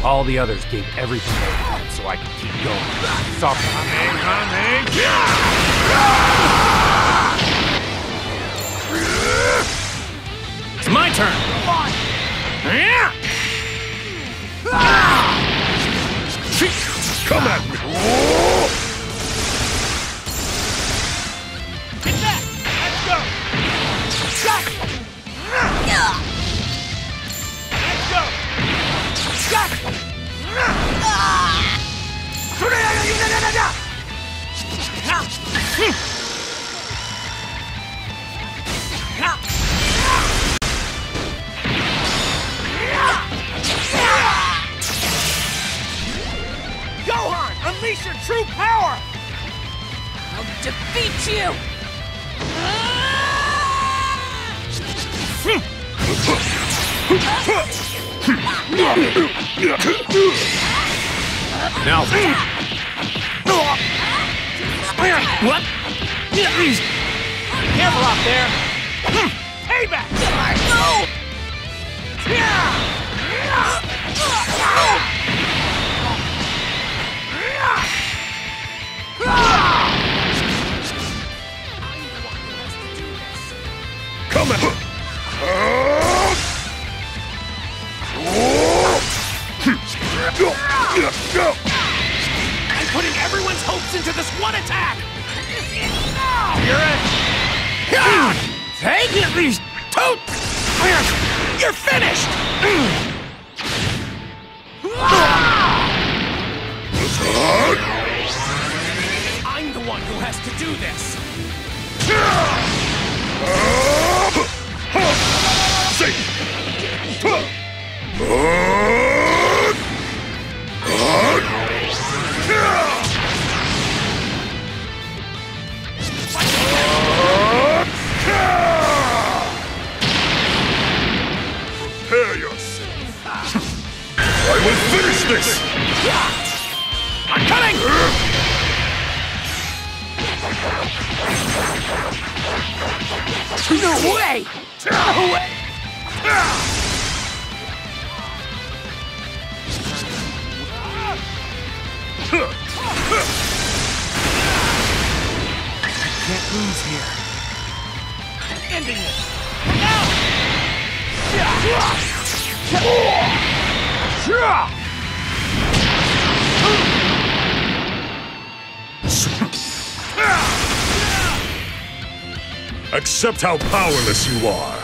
All the others gave everything they had so I could keep going. Soft It's my turn! Come at me! Get that! Let's go! Shot! Let's go! Shot! Gohan, unleash your true power! I'll defeat you! Now. What? Careful out there! Payback! No! Come at me! I'm putting everyone's hopes into this one attack! You're it! Take it, these totes! You're finished! I'm the one who has to do this! Prepare yourself. I will finish this! I'm coming! No way! No way! Can't lose here. Ending this! Now! Accept how powerless you are.